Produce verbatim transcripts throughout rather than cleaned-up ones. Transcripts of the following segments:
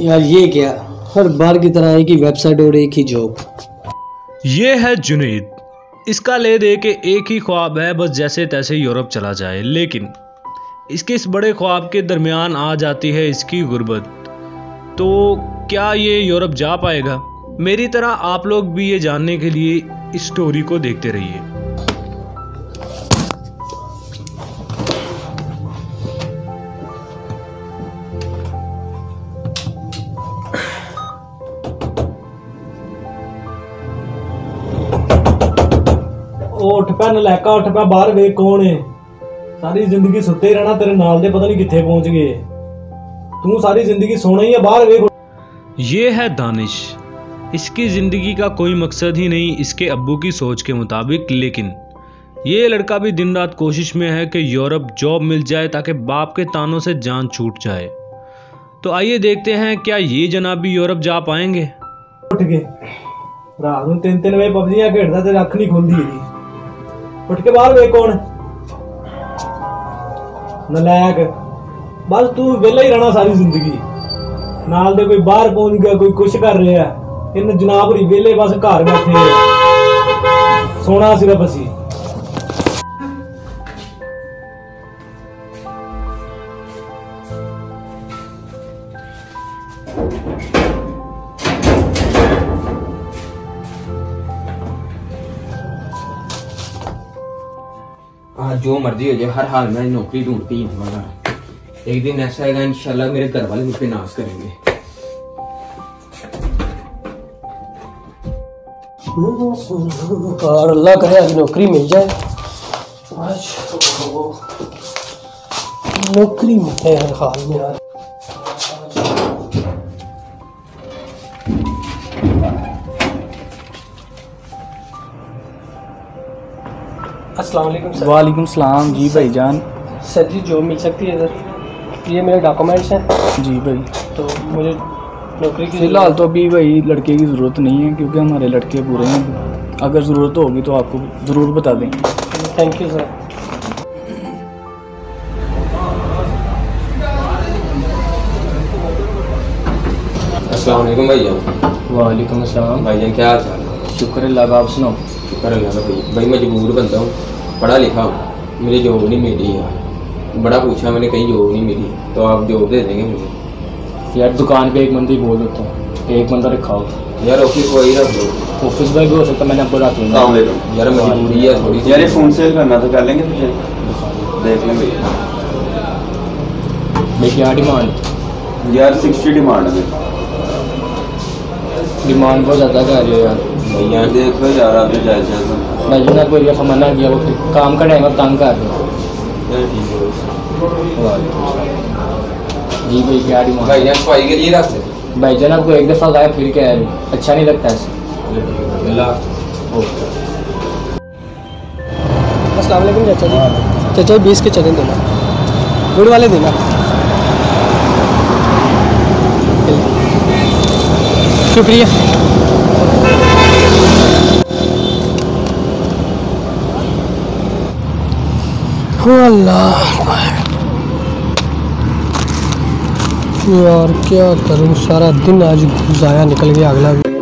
यार ये क्या, हर बार की तरह एक ही वेबसाइट और एक ही जॉब। ये है जुनैद, इसका ले दे के एक ही ख्वाब है, बस जैसे तैसे यूरोप चला जाए। लेकिन इसके इस बड़े ख्वाब के दरमियान आ जाती है इसकी गुर्बत। तो क्या ये यूरोप जा पाएगा? मेरी तरह आप लोग भी ये जानने के लिए इस स्टोरी को देखते रहिए। उठ पै नलैका, उठ पै बाहर वे कौन है। सारी जिंदगी सुते ही रहना, तेरे नाल दे पता नहीं किथे पहुंच गए। तू सारी जिंदगी सोना ही है, बाहर वे। ये है दानिश, इसकी जिंदगी का कोई मकसद ही नहीं इसके अब्बू की सोच के मुताबिक। लेकिन ये लड़का भी दिन रात कोशिश में है कि यूरोप जॉब मिल जाए ताकि बाप के तानों से जान छूट जाए। तो आइए देखते हैं क्या ये जनाब भी यूरोप जा पाएंगे। उठ गए रात में तीन तीन बजे पबजियां खेड़दा, तेरी अख नहीं खुलदी है। उठ के बाहर वे कौन नलैक। बस तू वेला ही रहना सारी जिंदगी। नाल दे कोई बाहर पहुंच गया, कोई कुछ कर रहा है। इन जनाब होरी वेले बस घर बैठे सोना सिर्फ असी। आज जो मर्जी हो जाए, हर हाल में नौकरी ढूंढती ही मगर एक दिन ऐसा आएगा इंशाल्लाह मेरे घर वाले मुझ पे नाज करेंगे। और अल्लाह करे आज नौकरी मिल जाए। आज नौकरी मिले हर हाल में यार। अस्सलाम वालेकुम सर। वालेकुम सलाम। जी भाईजान। सर जी जॉब मिल सकती है सर? ये मेरे डॉक्यूमेंट्स हैं। जी भाई। तो मुझे नौकरी की फिलहाल तो अभी भाई लड़के की ज़रूरत नहीं है क्योंकि हमारे लड़के पूरे हैं। अगर ज़रूरत होगी तो आपको ज़रूर बता देंगे। Thank you sir. अस्सलाम वालेकुम भैया। वालेकुम अस्सलाम। भाईजान क्या हाल चाल है? शुक्र अल्लाह का, आप सुनाओ। शुक्र अल्लाह का भैया। भाई मजबूर बंदा हूँ, पढ़ा लिखा हूँ, मुझे जॉब नहीं मिली यार। बड़ा पूछा मैंने, कहीं जॉब नहीं मिली, तो आप जॉब दे देंगे मुझे? यार दुकान पे एक बंदा ही बोल देता है, एक बंदा रखा हो। यार ऑफिस वही रख लो। ऑफिस बॉय भी हो सकता, मैंने आपको रात में। यार मजबूरी है थोड़ी सी। यार फोन सेल करना तो कर लेंगे, तुझे देख लेंगे। भाई क्या डिमांड? यार सिक्सटी डिमांड है। डिमांड बहुत ज़्यादा कर रहे हो यार। भैया देख लो यार, आप जायज जायज। मैं जो ना कोई दफ़ा मना किया, वो फिर काम का टाइम अब तंग कर रहे हो। जी भाई क्या डिमांड? भाई यार सफाई के लिए रख दे। भाई जान आपको एक दफ़ा गाया फिर क्या है, अच्छा नहीं लगता ऐसे। अस्सलाम वालेकुम चाचा जी। चाचा बीस के चने देना, गुड़ वाले देना। शुक्रिया। अल्लाह यार क्या करूं, सारा दिन आज ज़ाया निकल गया। अगला भी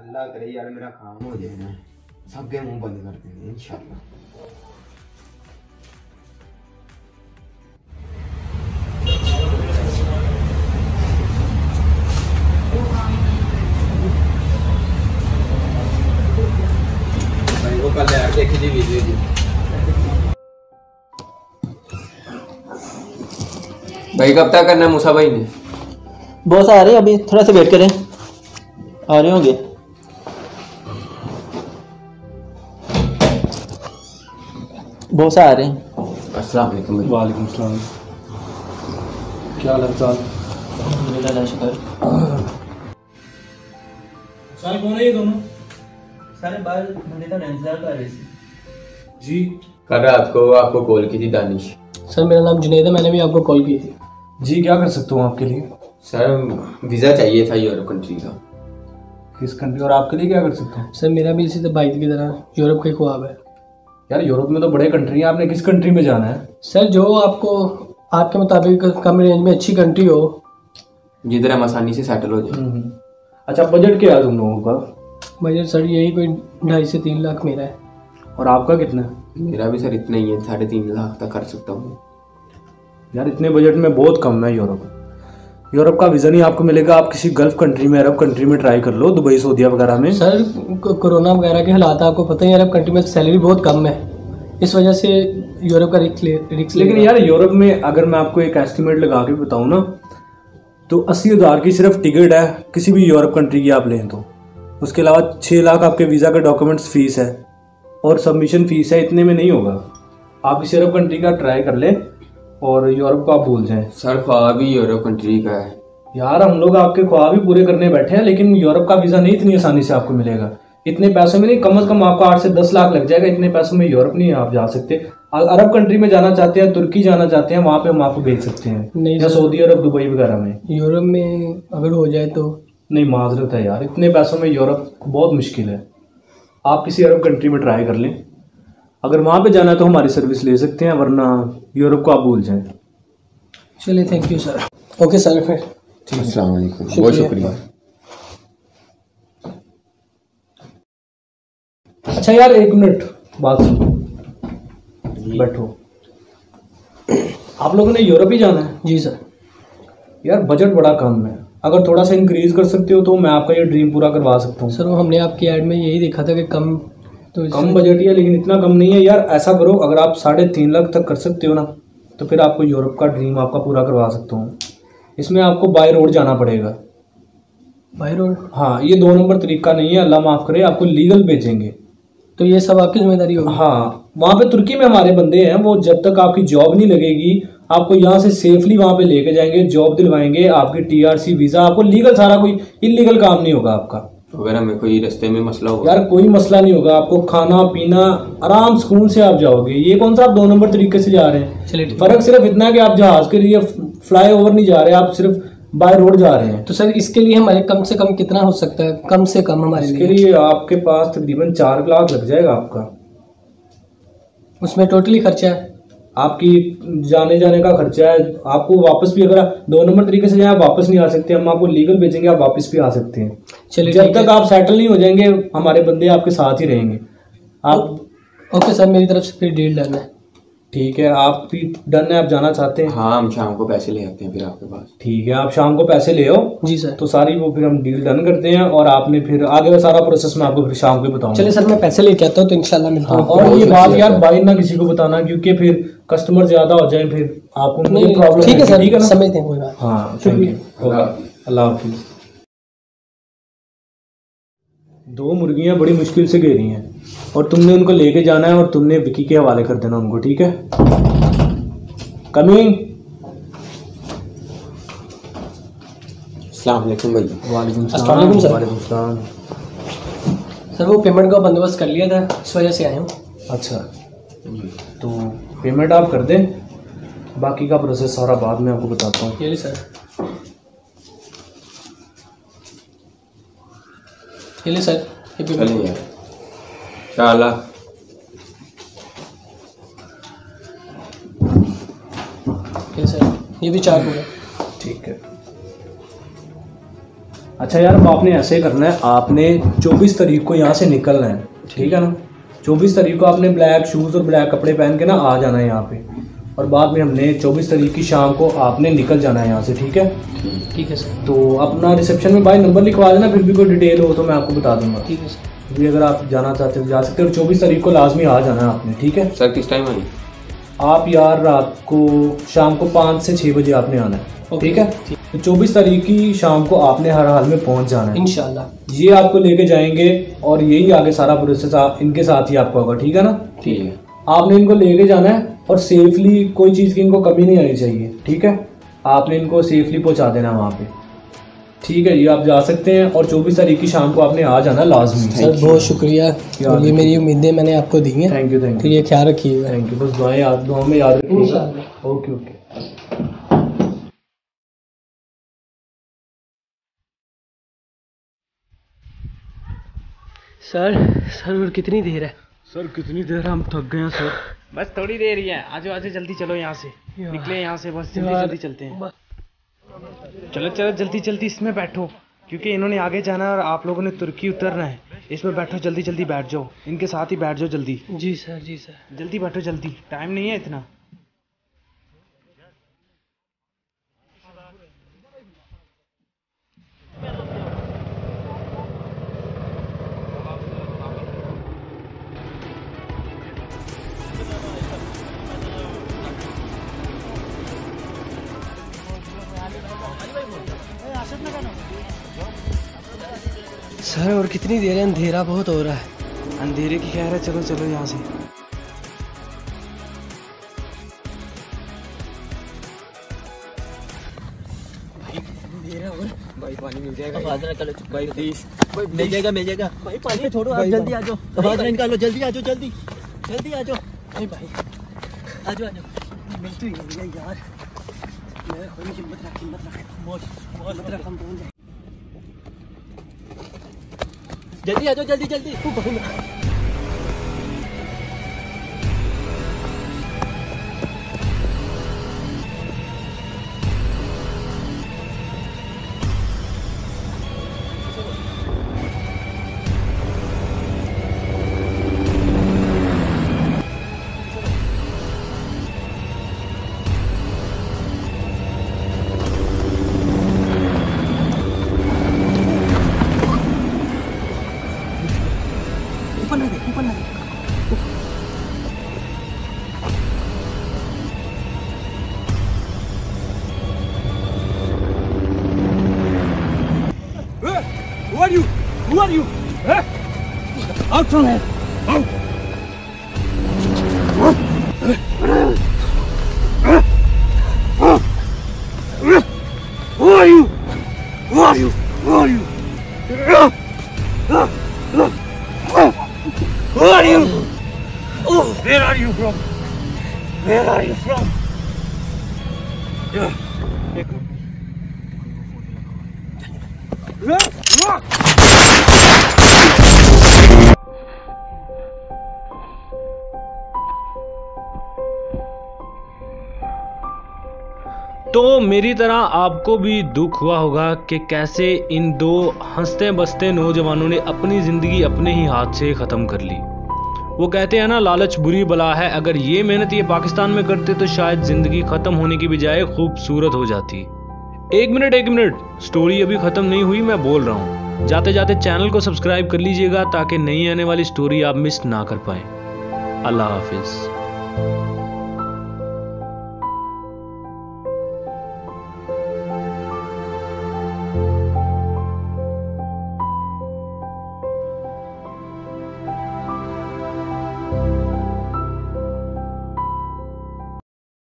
अल्लाह करे यार मेरा काम हो जाए ना, सबके मुंह बंद कर देंगे इंशाल्लाह। भाई वो कल यार देखी थी वीडियो जी। भाई कब तक करना है मूसा भाई ने? बॉस आ रहे हैं, अभी थोड़ा सा वेट करें, आ रहे होंगे। बॉस आ रहे हैं। अस्सलाम वालेकुम भाई। वालेकुम सलाम। क्या हाल चाल? अल्हम्दुलिल्लाह शुक्र। सर कौन है ये दोनों? सारे बाहर बंदे का इंतजार कर रहे थे। जी कल रात को आपको कॉल की थी दानिश। सर मेरा नाम जुनैद है, मैंने भी आपको कॉल की थी। जी क्या कर सकता हूँ आपके लिए? सर वीज़ा चाहिए था यूरोप कंट्री का। किस कंट्री, और आपके लिए क्या कर सकता हूँ? सर मेरा भी इसी तरह बाइक की तरह यूरोप का ही ख्वाब है। यार यूरोप में तो बड़े कंट्री हैं, आपने किस कंट्री में जाना है? सर जो आपको आपके मुताबिक कम रेंज में अच्छी कंट्री हो, जिधर हम आसानी से सेटल हो जाए। अच्छा बजट क्या है तुम लोगों का? बजट सर यही कोई ढाई से तीन लाख मेरा है। और आपका कितना है? मेरा भी सर इतना ही है, साढ़े तीन लाख तक कर सकता हूँ। यार इतने बजट में बहुत कम है यूरोप। यूरोप का वीज़ा नहीं आपको मिलेगा, आप किसी गल्फ कंट्री में, अरब कंट्री में ट्राई कर लो, दुबई सऊदीया वगैरह में। सर को- कोरोना वगैरह के हालात आपको पता ही है, अरब कंट्री में सैलरी बहुत कम है, इस वजह से यूरोप का रिक्स ले रिक्स लेकिन लेना। यार यूरोप में अगर मैं आपको एक एस्टिमेट लगा के बताऊँ ना, तो अस्सी हज़ार की सिर्फ टिकट है किसी भी यूरोप कंट्री की आप लें तो। उसके अलावा छः लाख आपके वीज़ा के डॉक्यूमेंट्स फीस है और सबमिशन फीस है, इतने में नहीं होगा। आप किसी अरब कंट्री का ट्राई कर लें और यूरोप को आप भूल जाएं। सर ख्वाब भी यूरोप कंट्री का है। यार हम लोग आपके ख्वाब भी पूरे करने बैठे हैं, लेकिन यूरोप का वीज़ा नहीं इतनी आसानी से आपको मिलेगा। इतने पैसों में नहीं, कम से कम आपको आठ से दस लाख लग जाएगा। इतने पैसों में यूरोप नहीं आप जा सकते। अ- अरब कंट्री में जाना चाहते हैं, तुर्की जाना चाहते हैं, वहाँ पे हम आपको भेज सकते हैं, नहीं या सर। सऊदी अरब, दुबई वगैरह में। यूरोप में अगर हो जाए तो नहीं माजरत है यार, इतने पैसों में यूरोप बहुत मुश्किल है। आप किसी अरब कंट्री में ट्राई कर लें, अगर वहाँ पे जाना है तो हमारी सर्विस ले सकते हैं, वरना यूरोप को आप भूल जाएं। चलिए thank you sir. Okay sir फिर अस्सलाम वालेकुम, बहुत शुक्रिया। अच्छा यार एक मिनट बात सुनो, बैठो। आप लोगों ने यूरोप ही जाना है? जी सर। यार बजट बड़ा कम है, अगर थोड़ा सा इंक्रीज कर सकते हो तो मैं आपका ये ड्रीम पूरा करवा सकता हूँ। सर वो हमने आपकी ऐड में यही देखा था कि कम तो इससे- कम बजट ही है, लेकिन इतना कम नहीं है यार। ऐसा करो, अगर आप साढ़े तीन लाख तक कर सकते हो ना, तो फिर आपको यूरोप का ड्रीम आपका पूरा करवा सकता हूँ। इसमें आपको बाय रोड जाना पड़ेगा। By road? हाँ, ये दो नंबर तरीका नहीं है, अल्लाह माफ़ करे, आपको लीगल भेजेंगे। तो ये सब आपकी जिम्मेदारी होगी? हाँ, वहाँ पे तुर्की में हमारे बंदे हैं, वो जब तक आपकी जॉब नहीं लगेगी आपको यहाँ से सेफली वहाँ पे लेके जाएंगे, जॉब दिलवाएंगे, आपकी टीआरसी वीज़ा, आपको लीगल, सारा कोई इलीगल काम नहीं होगा आपका। अगर हमें कोई रास्ते में मसला होगा? यार कोई मसला नहीं होगा, आपको खाना पीना आराम सुकून से आप जाओगे। ये कौन सा आप दो नंबर तरीके से जा रहे हैं? चलिए ठीक है। फर्क सिर्फ इतना है कि आप जहाज के लिए फ्लाई ओवर नहीं जा रहे, आप सिर्फ बाय रोड जा रहे हैं। तो सर इसके लिए हमारे कम से कम कितना हो सकता है, कम से कम हमारे इसके लिए? लिए आपके पास तकरीबन चार लाख लग जाएगा आपका। उसमें टोटली खर्चा है? आपकी जाने जाने का खर्चा है, आपको वापस भी, अगर आप दो नंबर तरीके से जाए आप वापस नहीं आ सकते, हम आपको लीगल भेजेंगे, आप वापस भी आ सकते हैं। चलिए जब ठीक तक है। आप सेटल नहीं हो जाएंगे हमारे बंदे आपके साथ ही रहेंगे। आप ओके सर, मेरी तरफ से फिर डील डन है। ठीक है, आप भी डन है, आप जाना चाहते हैं? हाँ, हम शाम को पैसे ले आते हैं फिर आपके पास। ठीक है, आप शाम को पैसे ले आओ। जी सर। तो सारी वो फिर हम डील डन करते हैं, और आपने फिर आगे का सारा प्रोसेस मैं आपको फिर शाम को बताऊंगा। चलिए सर, मैं पैसे लेके आता हूँ तो इंशाल्लाह मिलता हाँ, हूँ। और ये बहुत बात अच्छी यार बात बाई ना किसी को बताना, क्योंकि फिर कस्टमर ज्यादा हो जाए, फिर आपको नहीं, ये प्रॉब्लम ठीक है सर, ठीक है ना? समझते हैं, कोई बात। हाँ, थैंक यू। अल्लाह हाफिज। दो मुर्गियां बड़ी मुश्किल से घेरी हैं और तुमने उनको लेके जाना है, और तुमने विकी के हवाले कर देना उनको, ठीक है? कमिंग। अस्सलाम वालेकुम भैया। वालेकुम अस्सलाम वालेकुम सर। वालेकुम सलाम। सर वो पेमेंट का बंदोबस्त कर लिया था, इस वजह से आया हूँ। अच्छा, तो पेमेंट आप कर दें, बाकी का प्रोसेस सारा बाद में आपको बताता हूँ। ये ली सर, ये ली सर, ये पेमेंट। चलिए इंशाल्लाह। ये सर, ये भी चार पूरा। ठीक है। अच्छा यार, अब आपने ऐसे करना है, आपने चौबीस तारीख को यहाँ से निकलना है, ठीक है ना। चौबीस तारीख को आपने ब्लैक शूज़ और ब्लैक कपड़े पहन के ना आ जाना है यहाँ पे, और बाद में हमने चौबीस तारीख की शाम को आपने निकल जाना है यहाँ से, ठीक है। ठीक है सर। तो अपना रिसेप्शन में भाई नंबर लिखवा देना, फिर भी कोई डिटेल हो तो मैं आपको बता दूंगा। ठीक है सर। भी अगर आप जाना चाहते हो जा सकते हो, और चौबीस तारीख को लाजमी आ जाना है आपने, ठीक है। सर किस टाइम आए? आप यार रात को शाम को पाँच से छः बजे आपने आना है, ठीक है। तो चौबीस तारीख की शाम को आपने हर हाल में पहुंच जाना है इंशाल्लाह। ये आपको लेके जाएंगे और यही आगे सारा प्रोसेस इनके साथ ही आपका होगा, ठीक है ना। ठीक है। आपने इनको लेके जाना है और सेफली, कोई चीज़ की इनको कमी नहीं आनी चाहिए, ठीक है। आपने इनको सेफली पहुंचा देना वहाँ पे, ठीक है। ये आप जा सकते हैं, और चौबीस तारीख की शाम को आपने आ जाना लाजमी। सर बहुत शुक्रिया, और ये मेरी उम्मीदें मैंने आपको दी हैं। थैंक यू थैंक तो यू ये ख्याल रखिएगा। Thank you. बस दुआएं याद दुआओं में याद रखिएगा। Okay okay. सर सर और कितनी देर है? सर कितनी देर है, हम थक गए हैं सर। बस थोड़ी देर ही है, आजो आजो जल्दी चलो यहाँ से, निकले यहाँ से, बस जल्दी जल्दी चलते हैं। चलो चलो जल्दी जल्दी इसमें बैठो, क्योंकि इन्होंने आगे जाना है और आप लोगों ने तुर्की उतरना है। इसमें बैठो, जल्दी जल्दी बैठ जाओ, इनके साथ ही बैठ जाओ जल्दी। जी सर जी सर। जल्दी बैठो जल्दी, टाइम नहीं है इतना। सर और कितनी देर है? अंधेरा बहुत हो रहा है। अंधेरे की खैर है, चलो चलो यहाँ से। भाई पानी मिल जाएगा, आवाज ना करो भाई, प्लीज भाई, मिल जाएगा मिल जाएगा भाई, पानी छोड़ो आप, जल्दी आ जाओ, आवाज ना निकालो, जल्दी आ जाओ, जल्दी जल्दी आ जाओ भाई भाई, आ जाओ आ जाओ। मिल तो ही गया यार, मैं कोई हिम्मत रख हिम्मत रख मौज मौज मत रख, हम पहुंच जाए। जल्दी आ जाओ, जल्दी जल्दी। Who are you? Who are you? Huh? Out from here! Out! Who are you? Who are you? Who are you? Who are you? Oh, where are you from? Where are you from? Yeah. तो मेरी तरह आपको भी दुख हुआ होगा कि कैसे इन दो हंसते बसते नौजवानों ने अपनी ज़िंदगी अपने ही हाथ से ख़त्म कर ली। वो कहते हैं ना, लालच बुरी बला है। अगर ये मेहनत ये पाकिस्तान में करते तो शायद ज़िंदगी ख़त्म होने की बजाय खूबसूरत हो जाती। एक मिनट एक मिनट, स्टोरी अभी ख़त्म नहीं हुई, मैं बोल रहा हूँ। जाते जाते चैनल को सब्सक्राइब कर लीजिएगा ताकि नई आने वाली स्टोरी आप मिस ना कर पाएँ। अल्लाह हाफिज़।